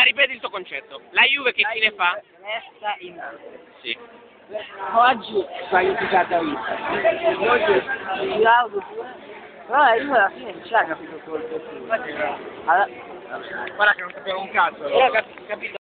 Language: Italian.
ripeti il tuo concetto. La Juve che fine fa? Resta in alto. Sì. Oggi qualificata vista. Oggi girato pure. Però la Juve alla fine non ci ha capito tutto il perché. Guarda che non capiamo un cazzo. Io ho capito